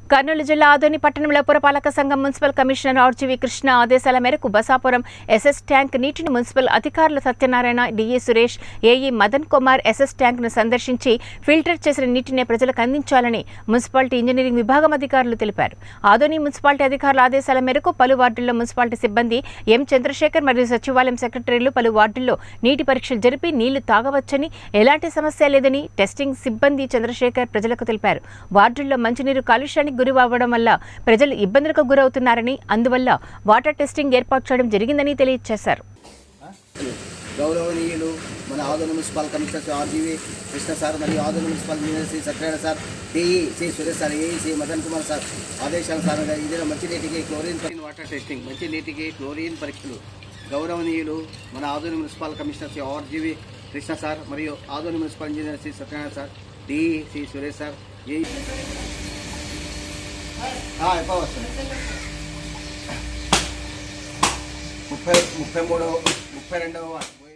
కర్నూలు జిల్లా ఆదోని పట్టణంలో పురపాలక సంఘం మున్సిపల్ కమిషనర్ ఆర్జీవి కృష్ణ ఆదేశాల మేరకు బసాపురం ఎస్ఎస్ ట్యాంక్ నీటిని మున్సిపల్ అధికారులు Satyanarayana, D E Suresh, A E Madan Kumar S S ట్యాంక్ను సందర్శించి ఫిల్టర్ చేసిన నీటిని ప్రజలకు అందించాలని మున్సిపాలిటీ ఇంజనీరింగ్ విభాగం అధికారులు తెలిపారు. ఆదోని మున్సిపాలిటీ అధికారుల ఆదేశాల మేరకు పలు వార్డుల్లో మున్సిపాలిటీ సిబ్బంది ఎం చంద్రశేఖర్ మరియు సచివాలయం సెక్రటరీలు పలు వార్డుల్లో నీటి పరీక్షలు జరిపి నీళ్లు తాగవచ్చని, ఎలాంటి సమస్య లేదని టెస్టింగ్ సిబ్బంది చంద్రశేఖర్ ప్రజలకు తెలిపారు. వార్డుల్లో మంచినీరు కాలుష్యానికి గురి అవ్వడం వల్ల ప్రజలు ఇబ్బందులకు గురవుతున్నారని, అందువల్ల వాటర్ టెస్టింగ్ ఏర్పాటు చేయడం జరిగిందని తెలియజేశారు. గౌరవనీయులు మన Adoni municipal commissioner R G V Krishna sir మరియు Adoni municipal engineer Shri Satyanarayana sir, D E Shri Suresh sir, A E Shri Madan Kumar sir ఆదేశానుసారంగా ఇదే మంచినీటికి క్లోరిన్ వాటర్ టెస్టింగ్, మంచినీటికి క్లోరిన్ పరీక్షలు గౌరవనీయులు మన Adoni municipal commissioner Shri R G V Krishna sir మరియు Adoni municipal engineer Shri Satyanarayana sir, D E Shri Suresh sir, A E 33 32